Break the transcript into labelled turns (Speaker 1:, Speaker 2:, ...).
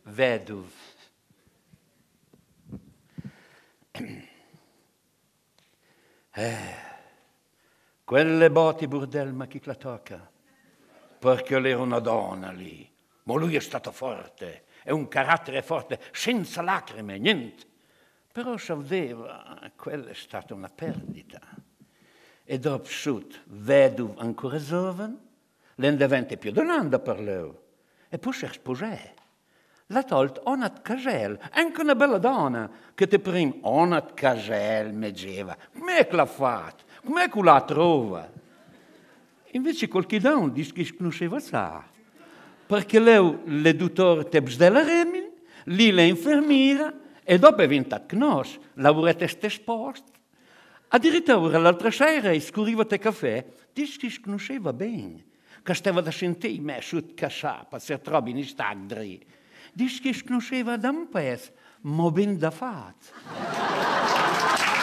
Speaker 1: veduv. Quelle botti burdel, ma chi la tocca? Perché lei era una donna lì, ma lui è stato forte, è un carattere forte, senza lacrime, niente. Però sapeva, quella è stata una perdita. E dopo sud, veduv ancora giovane, non diventa più donna per lui. E poi si sposò. L'ha tolto onat casel, anche una bella donna, che te prima onat casel meggeva. Com'è che l'ha fatto? Com'è che la trova? Invece qualche donna dice che si conosceva sa. Perché lei le dottore tebs della remin, lì le infermiera, e dopo è venuta con noi, lavorate ste spost. Addirittura l'altra sera scurriva te caffè, dice che si conosceva bene, che stava da sentire me su casà, per se trovi in stagdri. Dice che si conosceva da un pezzo, ma ben da fatto.